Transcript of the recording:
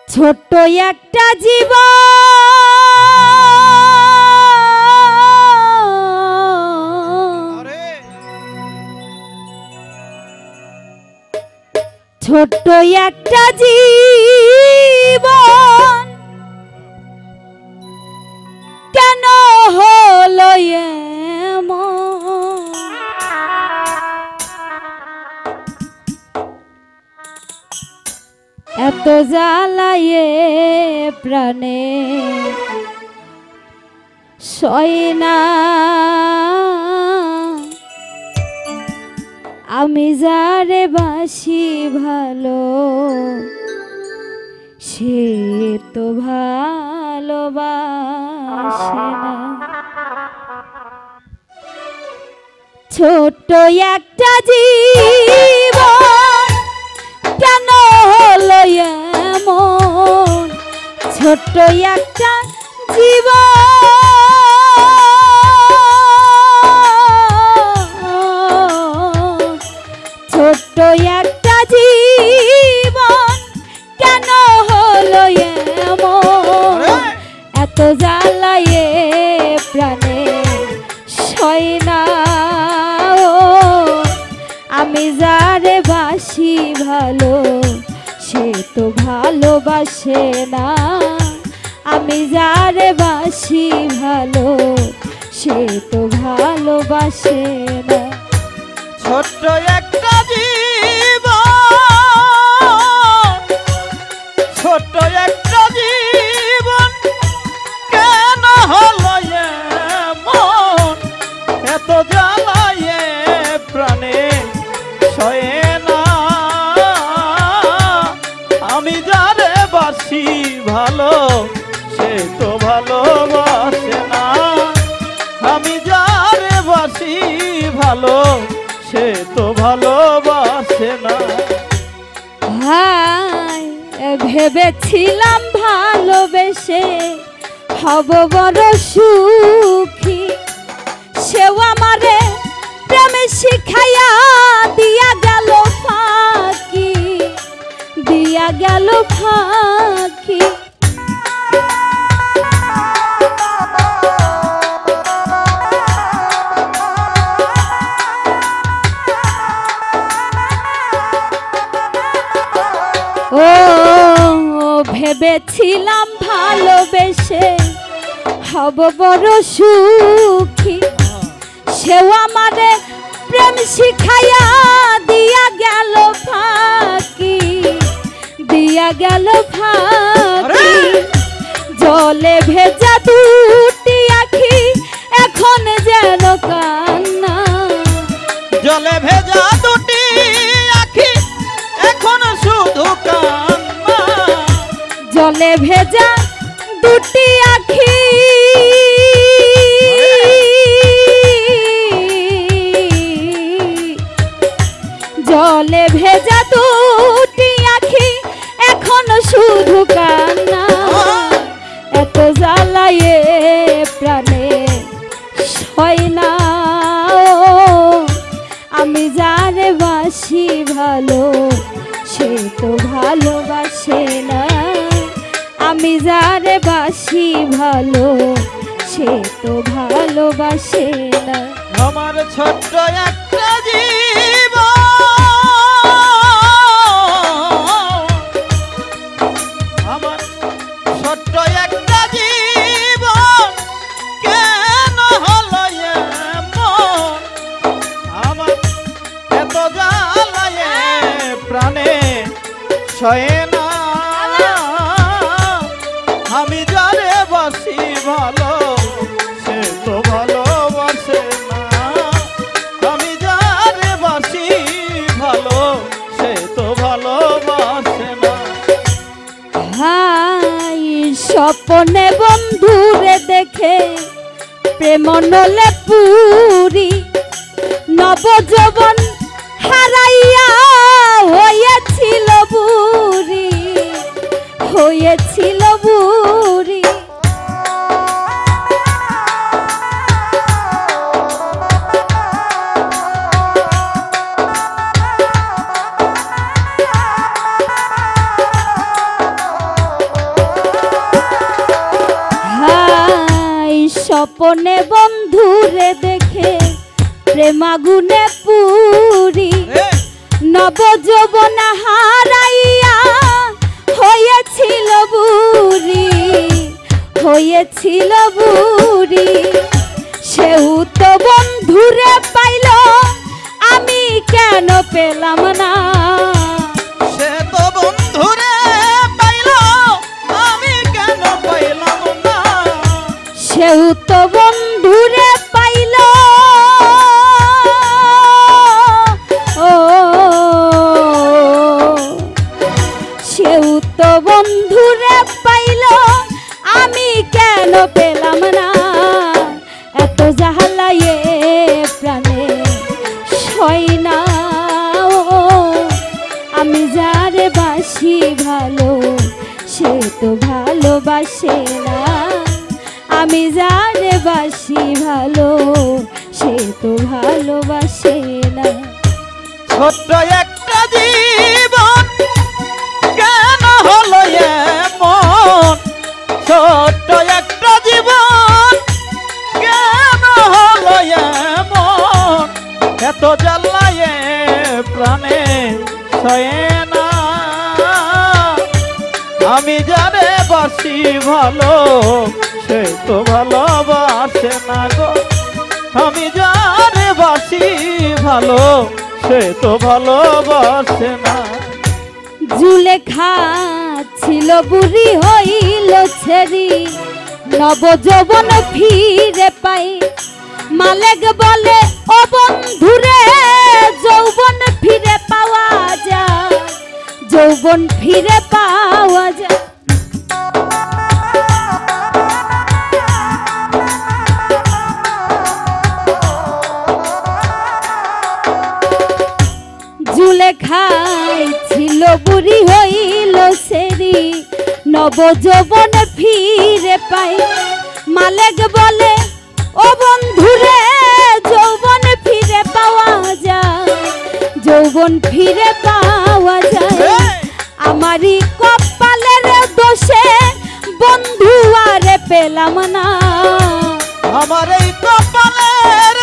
ছোট্ট একটা জীবন ছোট্ট একটা জীবন কেন হলো এমন এত জ্বালায়ে প্রাণে সয় না আমি যারে বাসি ভালো সে তো ভালোবাসে না ছোট্ট একটা জীবন কেন হলো এমন ছোট্ট একটা জীবন ছোট্ট একটা জীবন কেন হলো এমন এত জ্বালায়ে প্রাণে সয় না আমি যারে বাসি ভালো সে তো ভালোবাসে না আমি যারে বাসি ভালো সে তো ভালোবাসে না ছোট্ট একটা জীবন ছোট্ট একটা জীবন কেন হলো এমন এত জ্বালায়ে প্রাণে সয়ে না আমি যারে বাসি ভালো সে তো ভালোবাসে না আমি যারে বাসি ভালো সে তো ভালোবাসে না হায় ভেবেছিলাম ভালোবেসে হব বড় সুখী সেও আমারে প্রেমে শিখাইয়া দিয়া গেল ফাঁকি দিয়া গেল ফাঁকি ও ভেবেছিলাম ভালোবেসে হব বড় সুখী সেও আমারে প্রেম শিখাইয়া দিয়া গেল ফাঁকি দিয়া গেল ফাঁকি জলে ভেজা দুটি আখি এখন যেন কান্না জলে ভেজা দুটি আখি এখন শুধু কান্না জলে ভেজা দুটি আখি জলে ভেজা দুটি আখি এখন শুধু কান্না এত জ্বালায়ে প্রাণে সয় না আমি যারে বাসি ভালো সে তো ভালোবাসে না আমি যারে বাসি ভালো সে তো ভালোবাসে না আমার ছোট্ট একটা জীবন আমার ছোট্ট একটা জীবন কেন হলো এমন আমার এত জ্বালায়ে প্রাণে সয়ে না আমি যারে বাসি ভালো সে তো ভালোবাসে না আমি যারে বাসি ভালো সে তো ভালোবাসে না হাই স্বপ্নে বন্ধুরে দেখে প্রেম নলে পুরি নবযৌবন হারাইয়া হয়েছিল বুড়ি হয়েছিল বুড়ি স্বপনে বন্ধুরে দেখে প্রেমাগুনে পুরি নব যৌবন হারাইয়া হয়েছিল বুড়ি হয়েছিল বুড়ি সেও তো বন্ধুরে পাইল আমি কেন পেলাম না সে তো বন্ধুরে পাইল আমি কেন পাইলাম না সেও তো বন্ধুরে পাইল ও সেও তো বন্ধুরে পাইল আমি কেন পেলাম না এত জাহালায়ে প্রাণে সয় না আমি যারে বাসি ভালো সে তো ভালোবাসে না আমি যারে বাসি ভালো সে তো ভালোবাসে না ছোট্ট একটা জীবন কেন হলো এমন ছোট্ট একটা জীবন কেন হলো এমন এত জ্বালায় প্রাণে সয়ে না আমি যারে বাসি ভালো সে তো ভালোবাসে না গো আমি যারে বাসি ভালো সে তো ভালোবাসে না জুলেখা ছিল বুড়ি হইল ছেড়ি নব যৌবন ফিরে পাই মালেক বলে ও বন্ধুরে যৌবন ফিরে পাওয়া যায় যৌবন ফিরে পাওয়া যায় জুলেখাই ছিল বুড়ি হইল সেরি নব যৌবন ফিরে পাই মালেক বলে ও বন্ধুরে যৌবন ফিরে পাওয়া যায় যৌবন ফিরে পাওয়া যায় আমারই কপালের দোষে বন্ধু আরে পেলাম না আমার এই কপালের